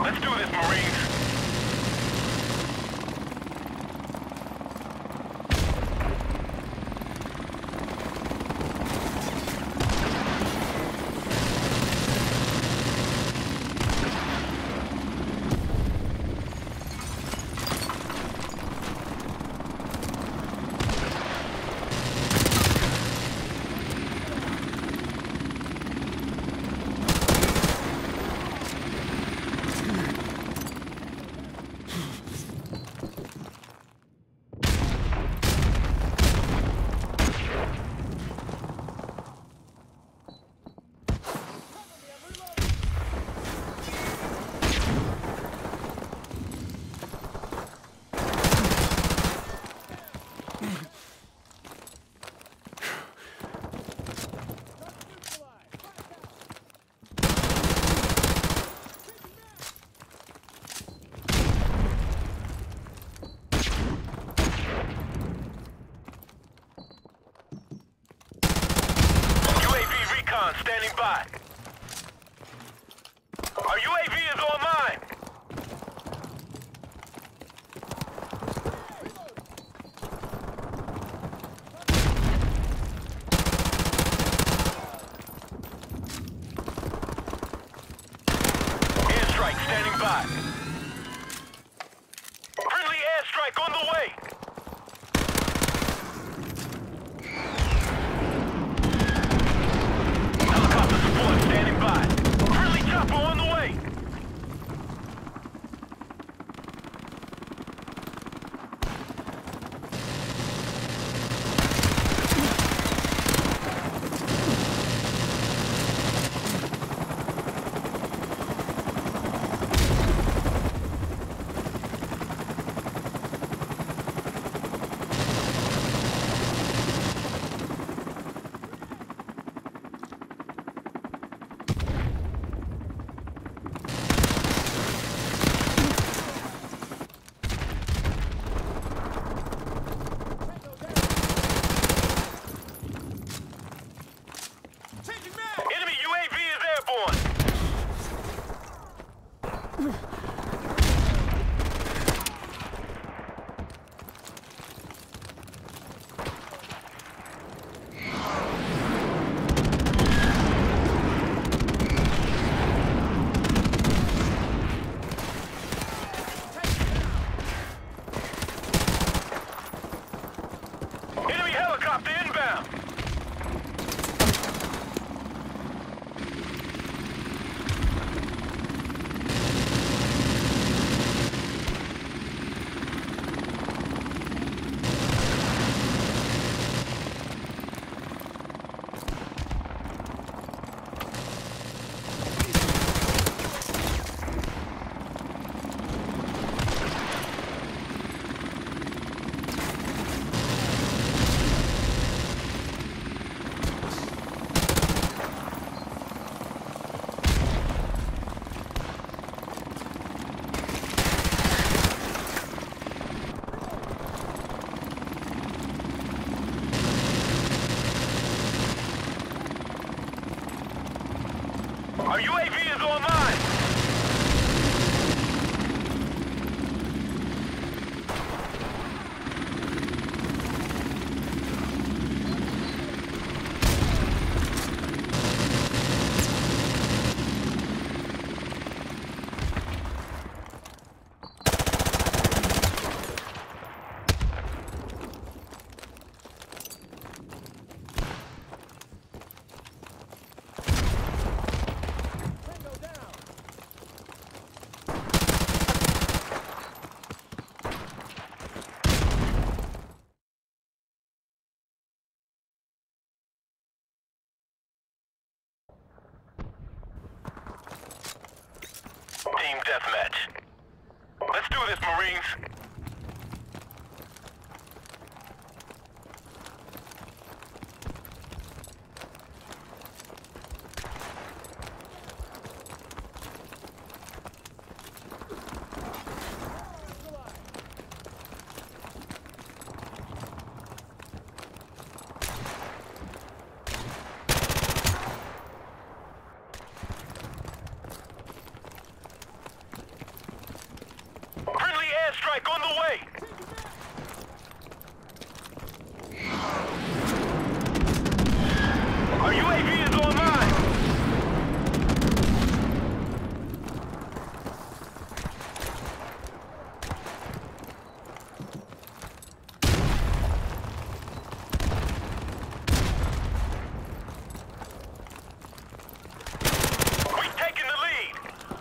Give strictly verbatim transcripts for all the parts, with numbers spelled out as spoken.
Let's do this, Marines. Standing by. Our U A V is online. Airstrike standing by. Friendly airstrike on the way. Standing by. Friendly chopper on the way. Our U A V is online! Team deathmatch. Let's do this, Marines. airstrike on the way! Our U A V is online! We've taken the lead!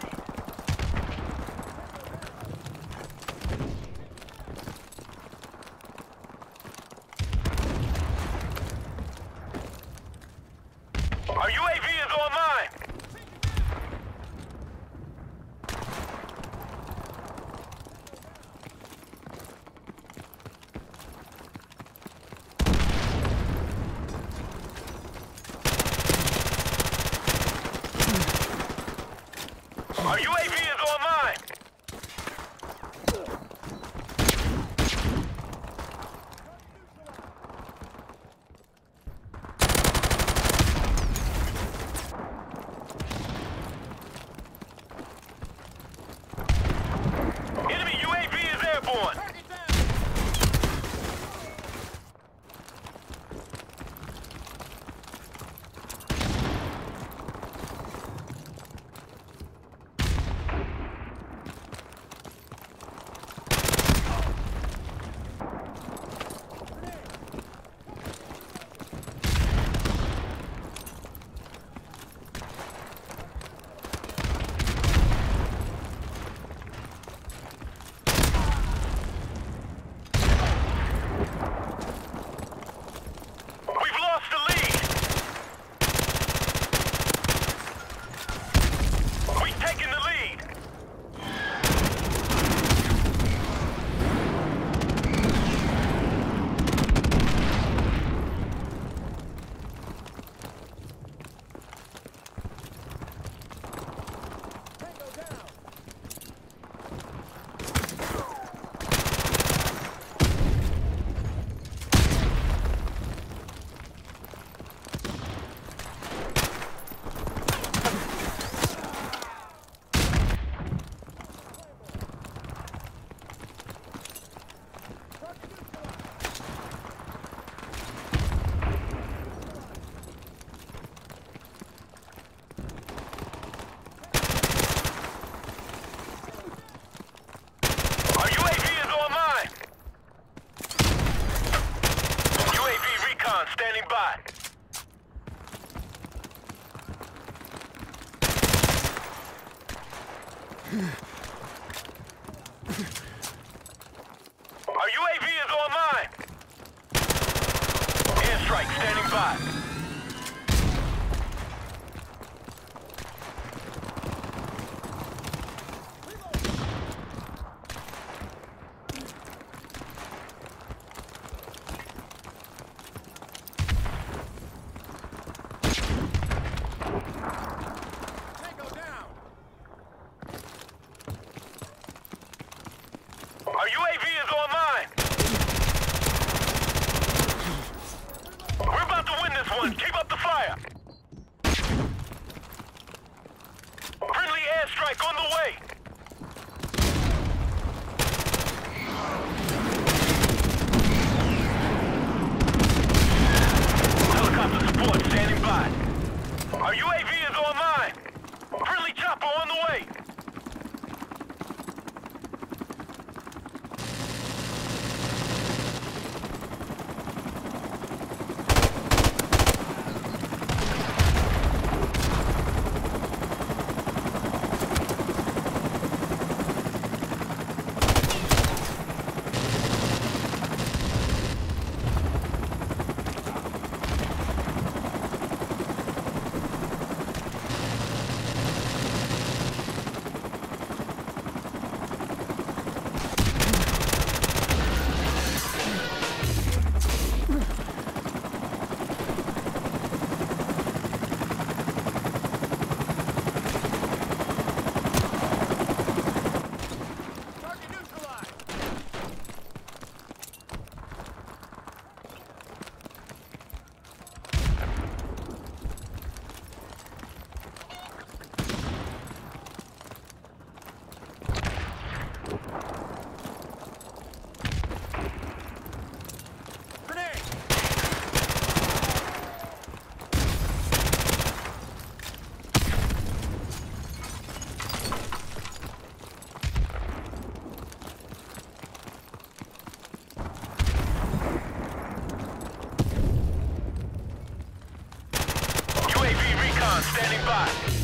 Our U A V is online! Our U A V is online! Enemy U A V is airborne! We've lost the lead! We've taken the lead! Our U A V is online! U A V recon standing by. Our U A V is online! Airstrike standing by. Our U A V is online! We're about to win this one! Keep up the fire! Friendly airstrike on the way! Helicopter support standing by. Our U A V is online! Friendly chopper on the way! recon standing by.